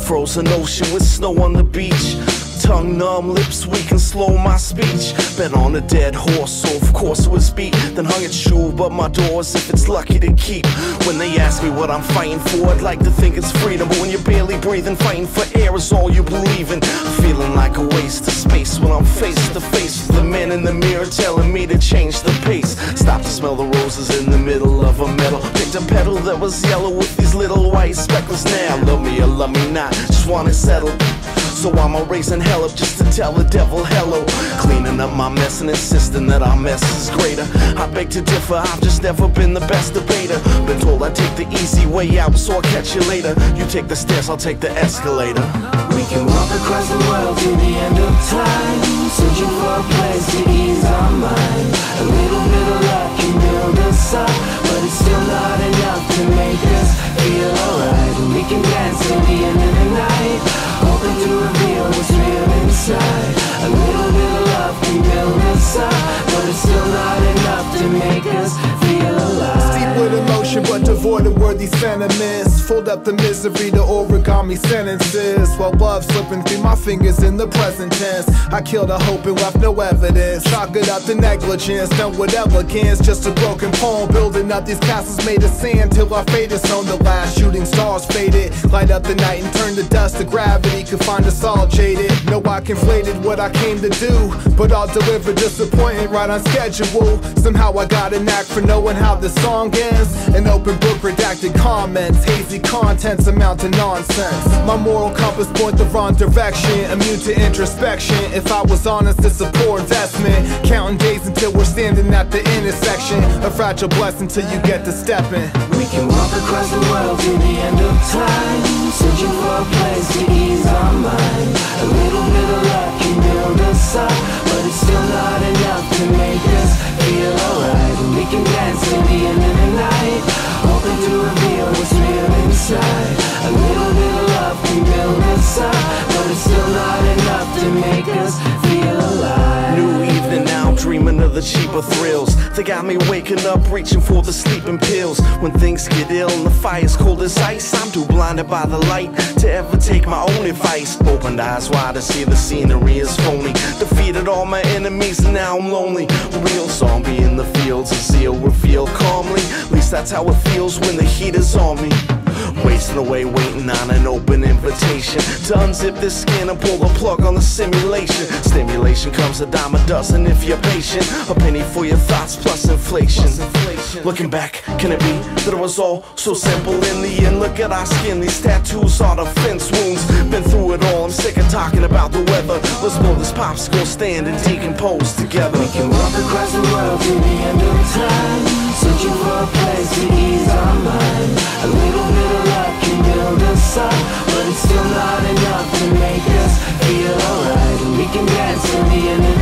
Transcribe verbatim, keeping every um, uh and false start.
frozen ocean with snow on the beach. Tongue numb, lips weak and slow my speech. Bet on a dead horse, so of course it was beat. Then hung its shoe but my doors if it's lucky to keep. When they ask me what I'm fighting for, I'd like to think it's freedom. But when you're barely breathing, fighting for air is all you believe in. Feeling like a waste of space when I'm face to face with the man in the mirror telling me to change the pace. Stop to smell the roses in the middle of a meadow. Picked a petal that was yellow with these little white speckles. Now love me or love me not, just want it settled. So I'm raising hell up just to tell the devil hello. Cleaning up my mess and insisting that our mess is greater. I beg to differ, I've just never been the best debater. Been told I take the easy way out, so I'll catch you later. You take the stairs, I'll take the escalator. We can walk across the world to the end of time, searching for a place to ease our mind. A little bit of luck can build us up, but it's still not enough to make us feel alright. And we can dance till the end of the night, hoping to reveal what's real inside. A little bit of love can build us up, but it's still not enough to make us feel alive. Steep with emotion but devoid of worthy sentiments. Fold up the misery to origami sentences, while love slipping through my fingers in the present tense. I killed a hope and left no evidence. Chalk it up to negligence, done with elegance. Just a broken poem, building up these castles made of sand till our fate is on the last. Shooting stars faded, light up the night and turn the dust to gravity. Could find us all jaded. No, I conflated what I came to do, but I'll deliver disappointment right on schedule. Somehow I got a knack for knowing how the song ends. An open book, redacted comments, hazy contents amount to nonsense. My moral compass point the wrong direction, immune to introspection. If I was honest, it's a poor investment. Counting days until we're standing at the intersection. A fragile blessing till you get to stepping. We can walk across the world to the end of time, searching for a place to ease our mind. A little bit of luck can build us up, but it's still not enough to make us feel alright. And we can dance till the end of the night, hoping to reveal what's real inside. A little bit of love can build us up, but it's still not enough to make us feel alive. New evening now, dreaming of the cheaper thrills. They got me waking up, reaching for the sleeping pills. When things get ill and the fire's cold as ice, I'm too blinded by the light to ever take my own advice. Opened eyes wide to see the scenery is phony. Defeated all my enemies and now I'm lonely. Real zombie in the fields, a zeal reveal calmly. At least that's how it feels when the heat is on me. Wasting away waiting on an open invitation to unzip this skin and pull the plug on the simulation. Stimulation comes a dime a dozen if you're patient. A penny for your thoughts plus inflation. Looking back, can it be that it was all so simple in the end? Look at our skin, these tattoos are the fence wounds. Been through it all, I'm sick of talking about the weather. Let's blow this popsicle stand and decompose together. We can walk across the world to the end of time, searching for a place to ease our mind. A little bit of luck can build us up, but it's still not enough to make us feel alright. And we can dance till the end of